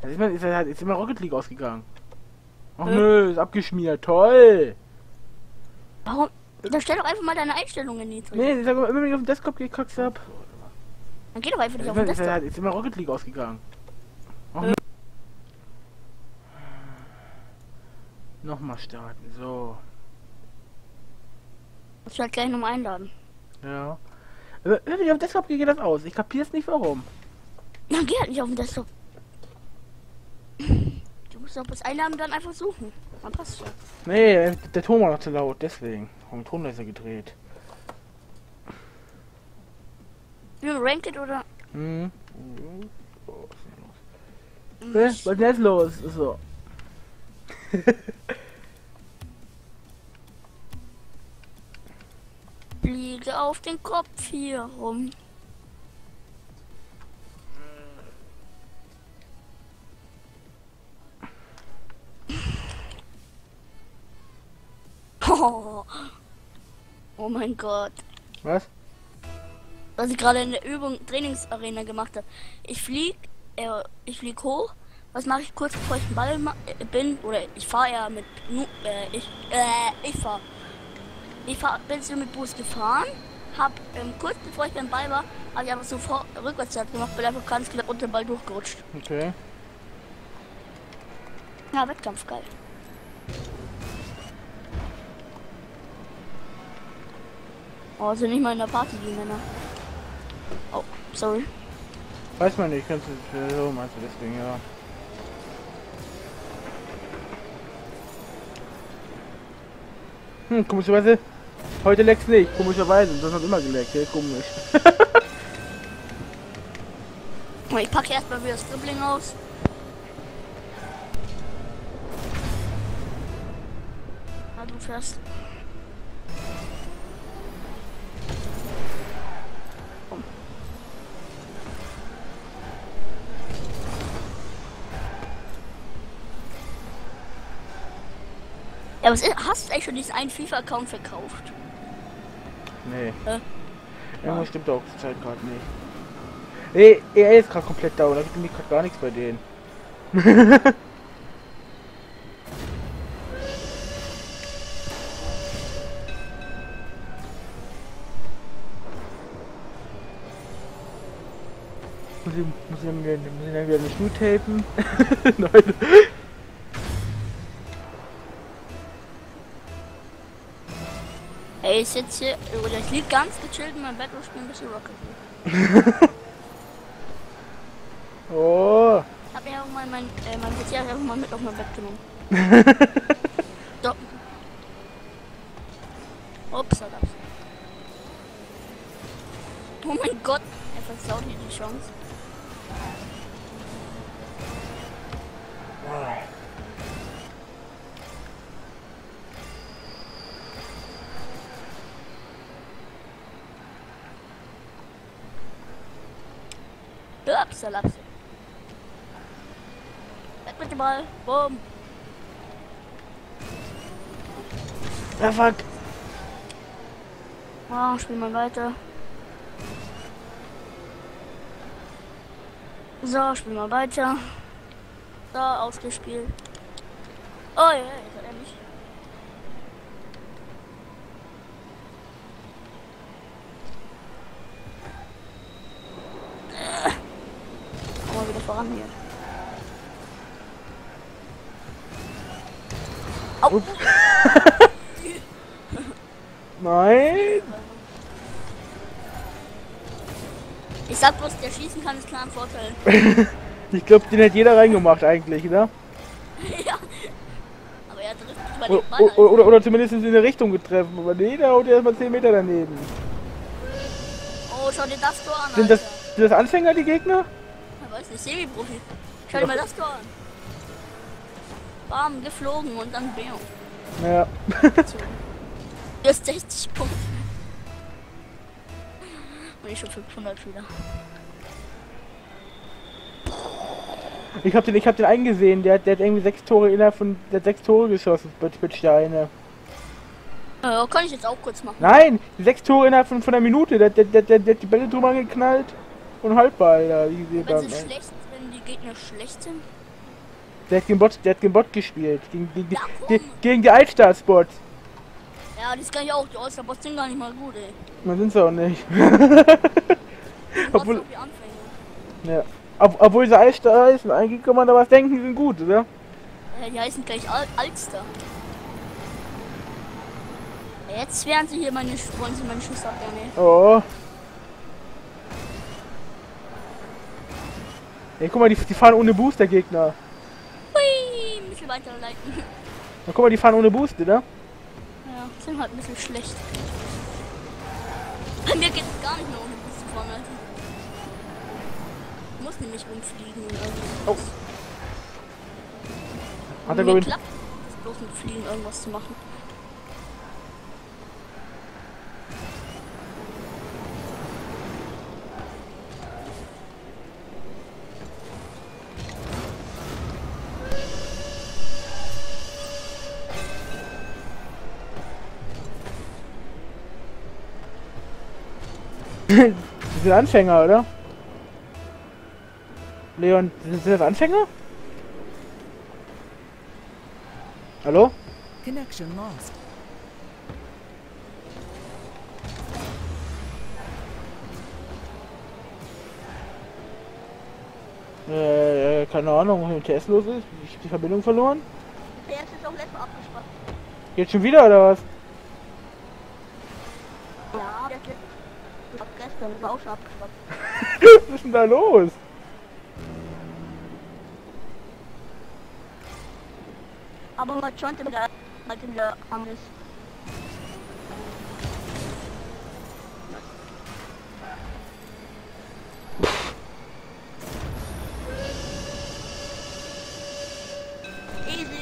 Ist immer Rocket League ausgegangen. Ach nö, ist abgeschmiert. Toll! Warum? Dann stell doch einfach mal deine Einstellungen niedrig. Nee, sag mal, immer wenn ich auf den Desktop gekackt hab. Dann geh doch einfach nicht auf den Desktop. Ist immer Rocket League ausgegangen. Ach, nochmal starten, so. Musst du halt gleich nochmal einladen. Ja. Wenn ich auf den Desktop gehe, geht das aus. Ich kapier's nicht, warum. Dann geh halt nicht auf den Desktop. Du musst doch das Einladen und dann einfach suchen. Dann passt schon. Nee, der Ton war noch zu laut, deswegen. Haben den Ton leiser gedreht. Nur Ranked oder? Hm. Oh, was ist denn jetzt los? So. Fliege auf den Kopf hier rum. Oh mein Gott. Was? Was ich gerade in der Übung Trainingsarena gemacht habe. Ich flieg hoch. Was mache ich kurz bevor ich den Ball bin? Oder ich fahre ja mit bin so mit Bus gefahren. Hab kurz bevor ich beim Ball war, habe ich einfach so rückwärts gemacht, bin einfach ganz knapp unter den Ball durchgerutscht. Okay. Ja, Wettkampf geil. Oh, sind nicht mal in der Party, die Männer. Oh, sorry. Weiß man nicht, kannst du so meinst du deswegen, ja. Komischerweise, heute leckt's nicht, komischerweise, das hat immer geleckt, ja, komisch. Ich packe erstmal wieder das Dribbling aus. Ah, du fährst. Ja, was ist, hast du eigentlich schon diesen einen FIFA-Account verkauft? Nee. Irgendwas stimmt auch zur Zeit gerade nicht. Nee, EA ist gerade komplett down, da gibt nämlich gerade gar nichts bei denen. muss ich dann wieder eine Schuh tapen? Nein. Ey, ich sitze hier, oder ich liege ganz gechillt in meinem Bett und spiele ein bisschen Rocket League. Oh. Ich hab mir auch mal mein PC einfach mal mit auf mein Bett genommen. So. Ups, da gab's. Oh mein Gott, er versaut hier die Chance. Lapse. Weg mit dem Ball. Boom. Ah, fuck. Oh, spiel mal weiter. So, spiel mal weiter. So, ausgespielt. Oh ja, jetzt hat er mich. Mal wieder voran hier. Au. Nein. Ich sag bloß, der schießen kann, ist klar ein Vorteil. Ich glaube, den hätte jeder reingemacht eigentlich, ne? Ja. Aber er trifft nicht mal den Ball. Oder zumindest in eine Richtung getroffen. Aber nee, der haut erstmal 10 Meter daneben. Oh, schau dir das Tor an, Sind das Anfänger, die Gegner? Ich weiß nicht, Semi-Profi. Schau dir mal das Tor an. Bam, geflogen und dann Bam. Ja. Du hast 60 Punkte. Und ich schon 500 wieder. Ich hab den einen gesehen, der hat irgendwie 6 Tore innerhalb von. Der hat 6 Tore geschossen mit Steine. Kann ich jetzt auch kurz machen. Nein! 6 Tore innerhalb von einer Minute. Der hat die Bälle drüber geknallt und Halbball da, wie Wenn die Gegner schlecht sind. Der hat gegen Bot gespielt. Ja, Gegen die Altstars-Bots. ja, das kann ich auch. Die All-Star-Bots sind gar nicht mal gut, ey. Man sind sie auch nicht. Obwohl... Obwohl, ja. Obwohl sie Altstar ist, eigentlich kann man da was denken, die sind gut, oder? Die heißen gleich Alster. Jetzt werden sie hier wollen sie meine Schuss abwehren, ey. Oh. Ey, guck mal, die fahren ohne Boost, der Gegner. Hui, ein bisschen weiterleiten. Na, guck mal, die fahren ohne Boost, oder? Ja, sind halt ein bisschen schlecht. Bei mir geht es gar nicht mehr ohne Boost zu fahren, Alter. Ich muss nämlich rumfliegen. Oh. Hat er, Mir glaub ich... klappt es bloß mit Fliegen irgendwas zu machen. Die sind Anfänger, oder? Leon, sind das Anfänger? Hallo? Connection lost. Keine Ahnung, was mit dem TS los ist. Ich hab die Verbindung verloren. Der ist auch letztes Mal abgespannt. Jetzt schon wieder, oder was? Ja, der ist gestern war auch schon abgespannt. Was ist denn da los? Aber man schon wieder halt in der Angst. Easy.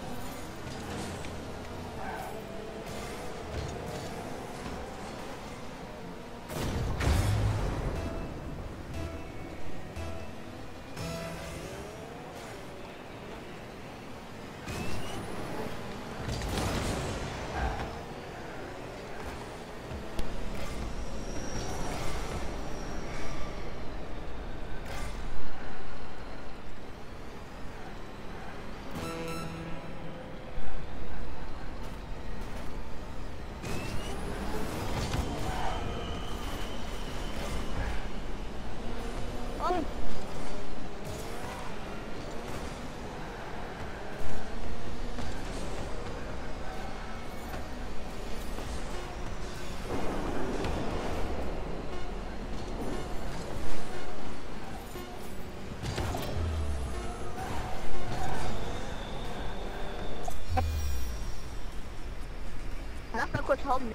Lass mal kurz haben.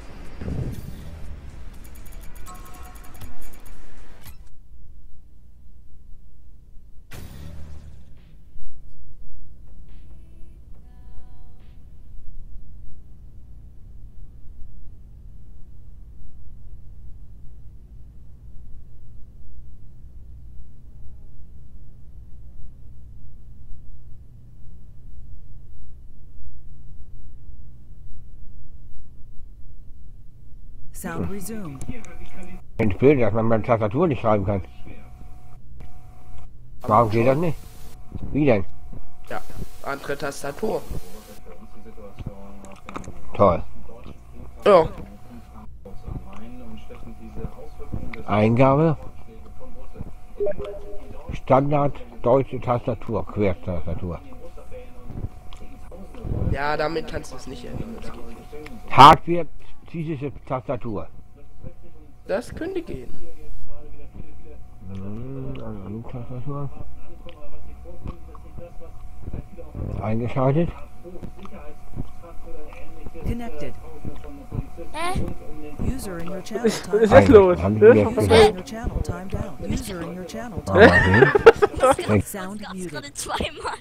Sound resumed. Ich bin, dass man meine Tastatur nicht schreiben kann. Warum geht das nicht? Wie denn? Ja, andere Tastatur. Toll. Ja. Eingabe. Standard deutsche Tastatur, Quertastatur. Ja, damit kannst du es nicht ändern. Das geht nicht. Hardware physische Tastatur. Das könnte gehen. Also Tastatur. Eingeschaltet. Connected. Hä? User in your channel Was timed ist jetzt los? Haben die User jetzt in your channel timed out. User in your channel Ah, timed okay. Sound Gab's muted. gerade zweimal.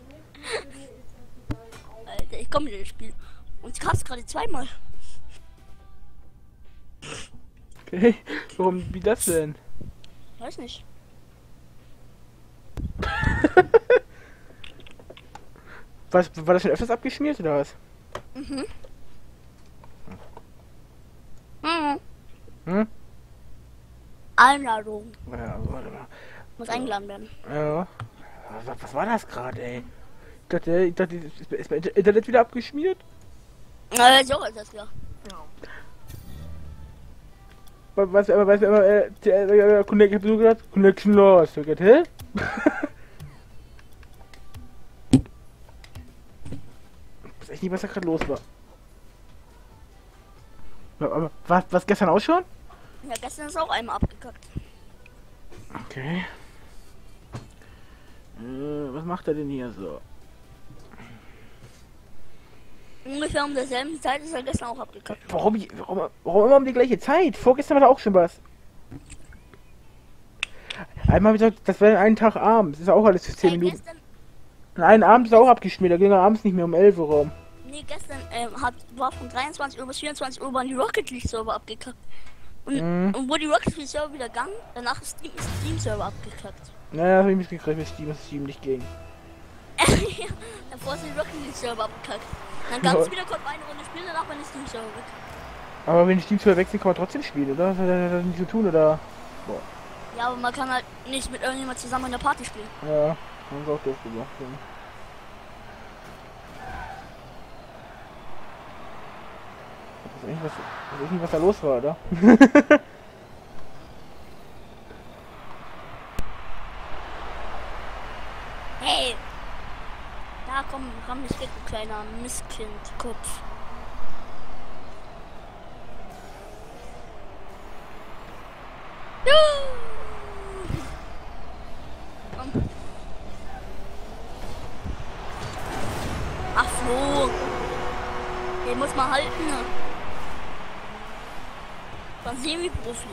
Alter, ich komme wieder ins Spiel. Und es gab's gerade zweimal. Okay. Warum, wie das denn? Weiß nicht. War das schon öfters abgeschmiert, oder was? Mhm. Hm? Einladung. Ja, warte mal. Muss eingeladen werden. Ja. Was war das gerade, ey? Ich dachte, ist mein Internet wieder abgeschmiert? So ist das ja. Was, aber weißt du, ich hab so gesagt, Connection lost. Ich hab gesagt, hä? Ich weiß echt nicht, was da gerade los war. Aber was gestern auch schon? Ja, gestern ist auch einmal abgekackt. Okay. Was macht er denn hier so? Ungefähr um derselben Zeit ist er gestern auch abgekackt. Warum immer um die gleiche Zeit? Vorgestern war da auch schon was. Einmal hab ich gesagt, das wäre einen Tag abends. Das ist auch alles für 10 Minuten. Gestern, Und einen Abend ist er auch abgeschmiert. Da ging er abends nicht mehr um 11 Uhr rum. nee, gestern war von 23 Uhr bis 24 Uhr waren die Rocket League Server abgekackt. Und wo die Rocket League Server wieder gegangen, danach ist Steam Server abgekackt. Naja, das hab ich mitgekriegt, dass Steam nicht ging. Ja, davor ist die Rocket League Server abgekackt. Dann ganz wieder konnte man eine Runde spielen, danach war die Steam Server weg. Aber wenn die Steam-Server wechseln, kann man trotzdem spielen, oder? Das hat das nichts zu tun, oder? Boah. Ja, aber man kann halt nicht mit irgendjemand zusammen in der Party spielen. Ja, haben sie auch doof gemacht. Ja. Ich weiß nicht, was da los war, oder? Hey! Da komm, ramm mich weg, du kleiner Mistkindkopf. Komm. Ach so. Den muss man halten. Ne? Von Semi-Profi.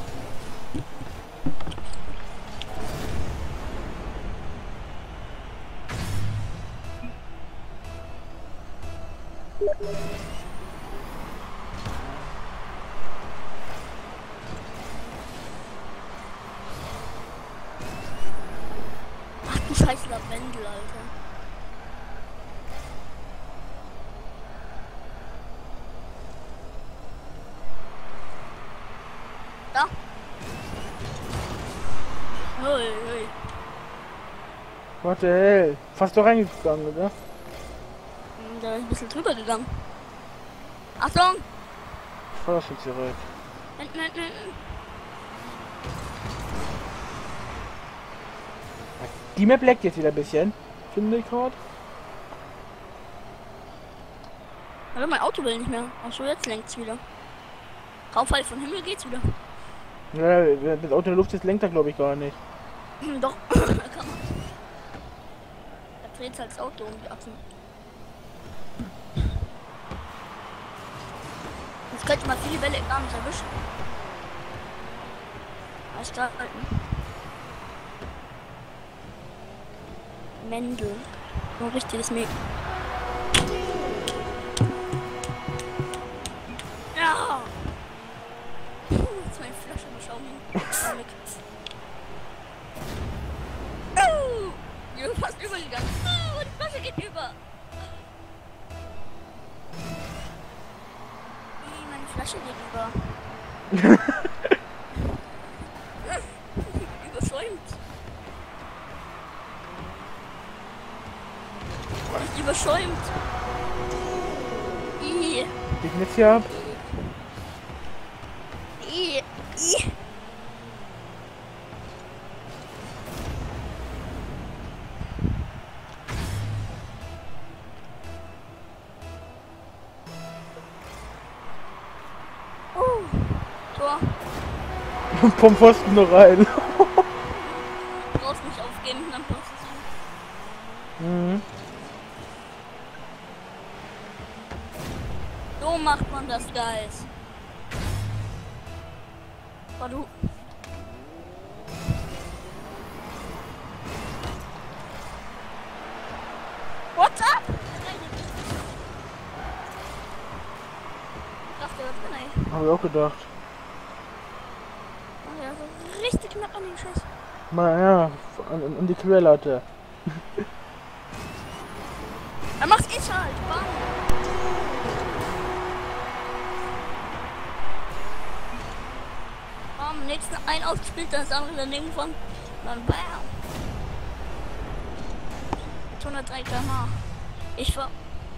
Ach du scheiß Lavendel, Alter. Da. Hui, hui. Warte, hell. Fast doch reingegangen, oder? Da ist ein bisschen drüber gegangen. Achtung! Ich war doch schon zurück. Die Map leckt jetzt wieder ein bisschen. Finde ich gerade. Aber mein Auto will nicht mehr. Achso, jetzt lenkt's wieder. Raumfall von Himmel geht's wieder. Ja, wenn das Auto in der Luft ist, lenkt er glaube ich gar nicht. Doch, da kann man. Da dreht halt das Auto um die Achsen. Jetzt könnte man viele Bälle gar nicht erwischen. Was da halten? Mendel. So ein richtiges Mädchen. Ja! Jetzt meine Flasche beschaumen. Ich bin fast übergegangen. Oh, die Flasche geht über. Meine Flasche geht über. Überschäumt. Nicht überschäumt. Geht jetzt hier ab? Tor. Vom Pfosten noch rein. Du brauchst nicht aufgeben, dann brauchst du es. Mhm. So macht man das, Guys. Oh, du. What's up? Ich dachte, der wird drin, ey. Hab ich auch gedacht. Oh, ja, so richtig knapp an den Schuss. Mal ja, an die Querlatte. Er macht eh halt, bam. Am nächsten ein ausgespielt, dann das andere daneben von. Dann bam. 103 km/h. Ich fahr.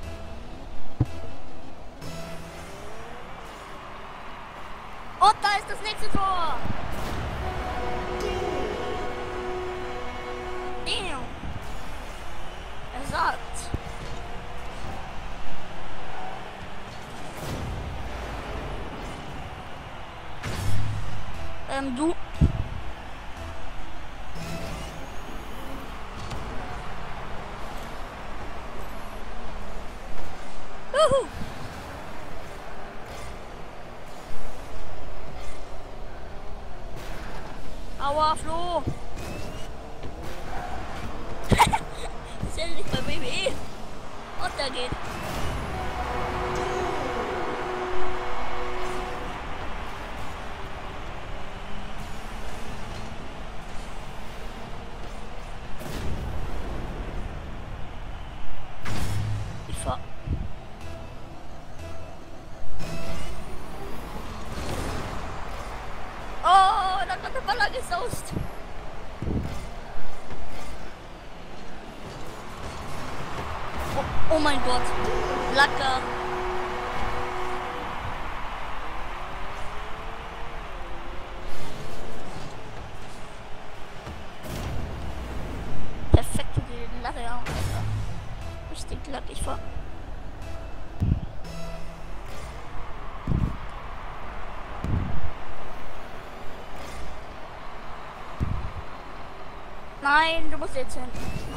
Und da ist das nächste Tor. Damn. Er sagt. Du. Juhu. Aua, Flo! Ist ja nicht bei WWE. Und da geht. Ich fahr. Oh, da hat der Baller gesaust. Oh mein Gott. Lacker. Perfekt für die Latte, ja. Richtig lack, ich fahr. Nein, du musst jetzt hin.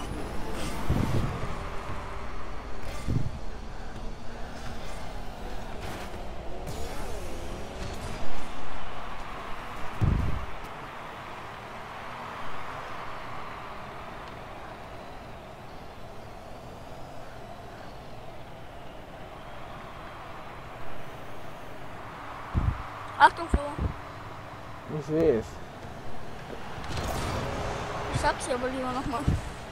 Achtung, Flo. Ich sehe es. Ich sag's dir aber lieber nochmal.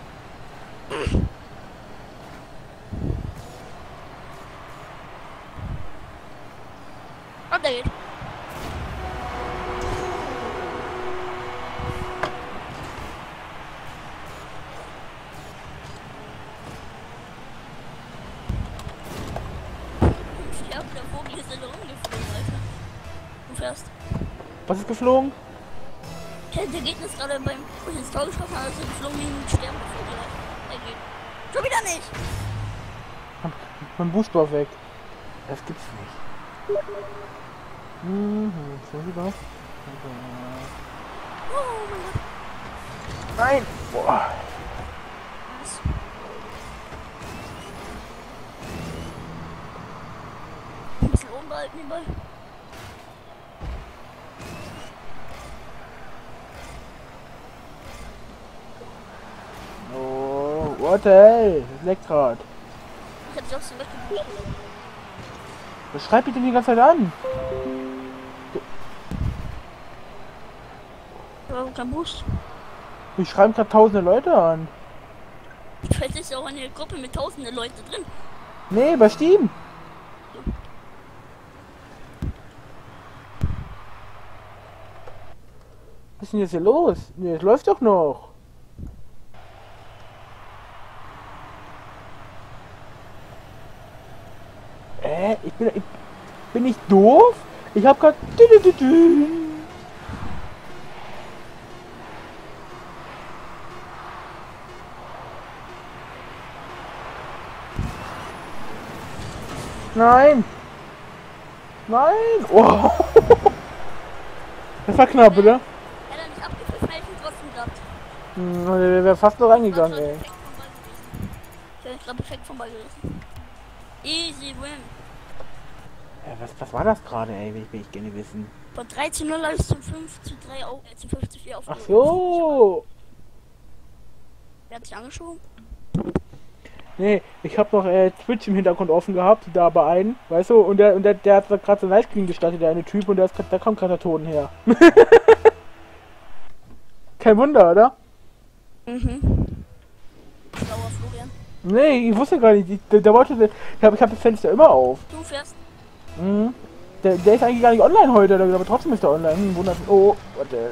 Und der geht. Ich glaube, der Vogel ist in der rumgeflogen, Alter. Du fährst. Was ist geflogen? Der Gegner ist gerade beim ins Tor geschossen, also geflogen wie ein sterbender Vogel. Der geht. Schon wieder nicht! Mein Boost war weg. Das gibt's nicht. So sieht das. Oh mein Gott. Nein! Boah. Was? Ein bisschen oben behalten den Ball. Oh, warte, ey. Das leckt grad. Ich hab sie auch so weggepusht. Was schreibt ihr denn die ganze Zeit an? Aber kein Boost. Ich schreibe gerade tausende Leute an. Vielleicht ist ja auch eine Gruppe mit tausenden Leuten drin. Nee, bei Steam. Was ist denn jetzt hier los? Nee, es läuft doch noch. Ich bin nicht doof? Ich hab grad... Nein! Nein! Oh. Das war knapp, oder? Hätte er nicht abgepfiffen, hätte ich ihn trotzdem gehabt. Der wäre fast noch reingegangen, Das war ey. perfekt vom Ball gewesen. Der ist gerade perfekt vom Ball gewesen. Easy win. Was war das gerade, ey? Will ich gerne wissen. Von 13-0 alles zum 5:3 auf, zum 5:4 auf. Ach so! Wer hat sich angeschoben? Nee, ich hab noch Twitch im Hintergrund offen gehabt, da bei einem, weißt du, und der hat gerade so ein Livestream gestartet, der eine Typ, und da kommt gerade der Ton her. Kein Wunder, oder? Mhm. Schlauer Florian. Nee, ich wusste gar nicht, der wollte, ich hab das Fenster immer auf. Du fährst. Mhm. Der ist eigentlich gar nicht online heute, aber trotzdem ist er online. Wundert. Oh, warte.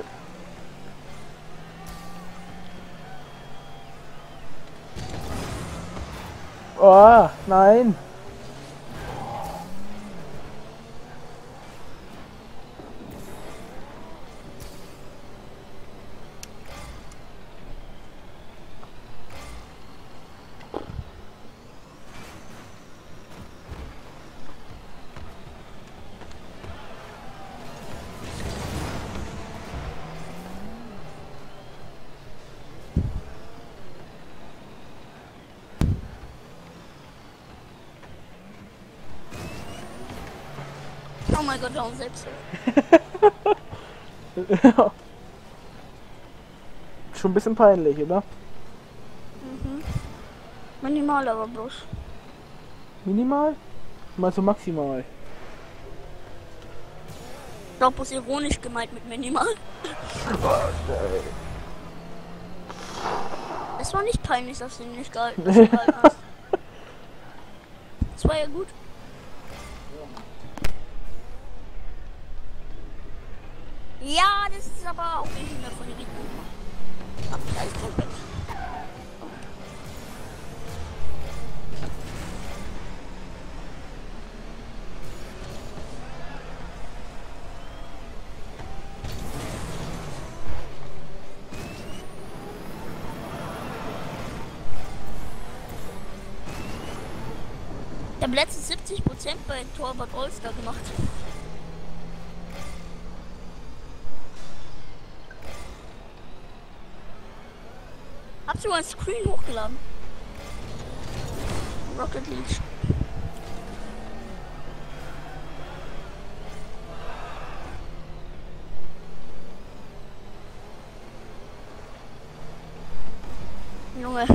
Oh, nein. Oh mein Gott, warum selbst? Schon ein bisschen peinlich, oder? Mhm. Minimal aber bloß. Minimal? Mal so maximal. Ich glaube, es ist ironisch gemeint mit minimal. Es war nicht peinlich, dass du ihn nicht gehalten hast. Das war ja gut. Ja, das ist aber auch nicht mehr von den Gegnern gemacht. Ach, da ist komplett. Ich habe letztens 70% bei Torwart All-Star gemacht. Hab's über ein Screen hochgeladen. Rocket League. Junge.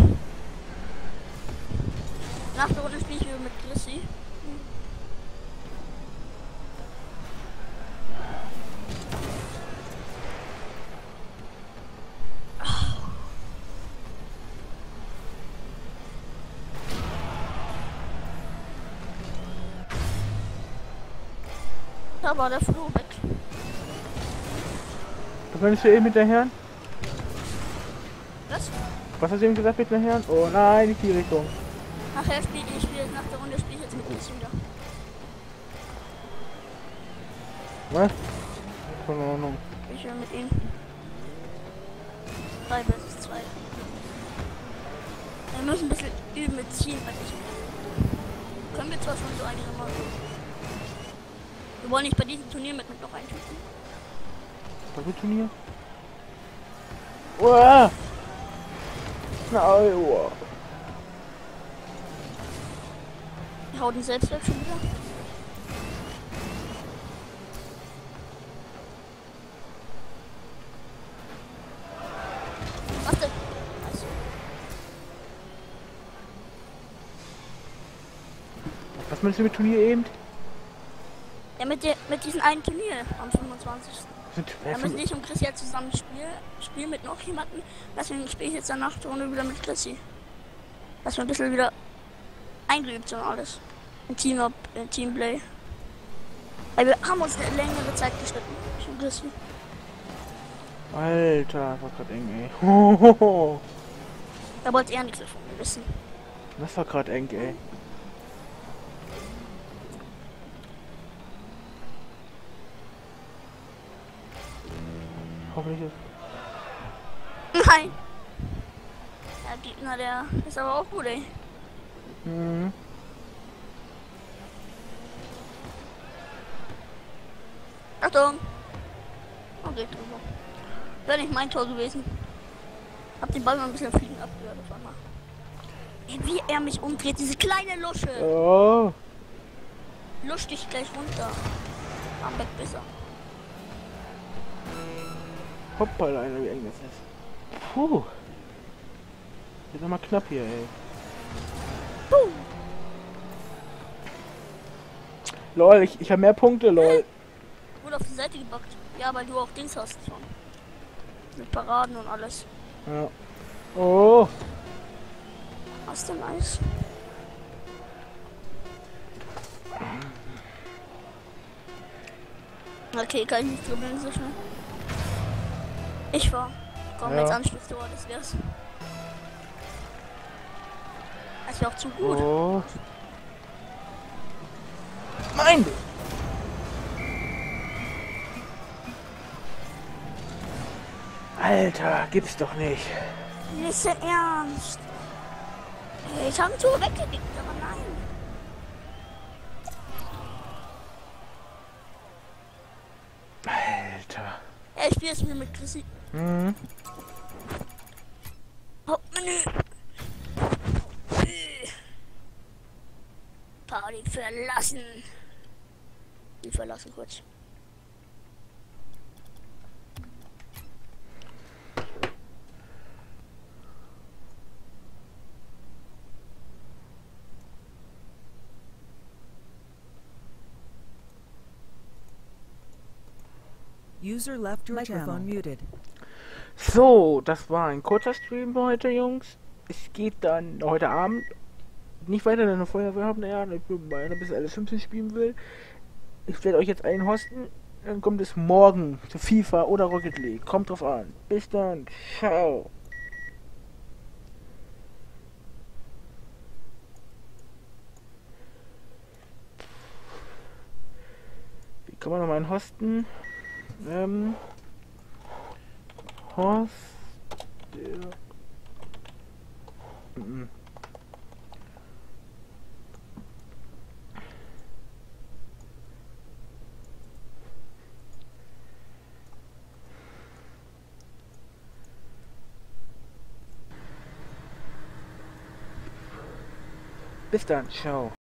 Nach der Runde spiele ich wieder mit Chrissy. Da war der Floh weg. Du könntest ja eben hinterher. Was? Was hast du eben gesagt mit hinterher? Oh nein, nicht die Richtung. Nachher spiele ich wieder nach der Runde spiele ich jetzt mit Chrissy wieder. Was? Keine Ahnung. Ich will mit ihm. 3 versus 2. Wir müssen ein bisschen üben mit Ziehen, weil ich. Können wir zwar schon so einigermaßen. Wir wollen nicht bei diesem Turnier mit noch einschütten. Was für Turnier? Uah! Na, oh. Wir hauen ihn selbst weg schon wieder. Was denn? Also. Was meinst du mit Turnier eben? Ja, mit diesem einen Turnier am 25. Da müssen ich und Chris ja zusammen spielen mit noch jemandem. Deswegen spiele ich jetzt danach die Runde wieder mit Chrissy. Dass wir ein bisschen wieder eingeübt sind alles. In Teamplay. Weil wir haben uns eine längere Zeit geschnitten. Ich und Chrissy. Alter, das war grad eng, ey. Da wollte er nichts davon wissen. Das war grad eng, ey. Hoffentlich ist. Nein! Der Gegner, der ist aber auch gut, ey. Mhm. Achtung! Okay, drüber. Wäre nicht mein Tor gewesen. Hab den Ball mal ein bisschen fliegen abgehört auf einmal. Ey, wie er mich umdreht, diese kleine Lusche! Oh. Lusch dich gleich runter. Am Back besser. Hoppala, Alter, wie eng das ist. Puh. Wird nochmal knapp hier, ey. Puh. Lol, ich habe mehr Punkte, lol. Wurde auf die Seite gebackt. Ja, weil du auch Dings hast schon. Mit Paraden und alles. Ja. Oh. Hast du nice. Okay, kann ich nicht dribbeln so schnell. Ich war. Komm, Ja. jetzt Anschlusstor, das wär's. Das wäre auch zu gut. Oh. Mein! Alter, gibt's doch nicht. Nicht dein Ernst. Ey, ich habe ein Tor weggekickt, aber nein. Alter. Ja, ich spiele jetzt wieder mit Chrissy. Mhm. Hauptmenü. Party verlassen. Die verlassen kurz. User left your microphone muted. So, das war ein kurzer Stream für heute, Jungs. Es geht dann heute Abend nicht weiter, denn eine Feuerwehr haben, ja, ich bin meiner bis alles 15 spielen will. Ich werde euch jetzt einen hosten, dann kommt es morgen zu FIFA oder Rocket League. Kommt drauf an. Bis dann. Ciao. Wie kann man noch mal einen hosten? Host. Bis dann, ciao.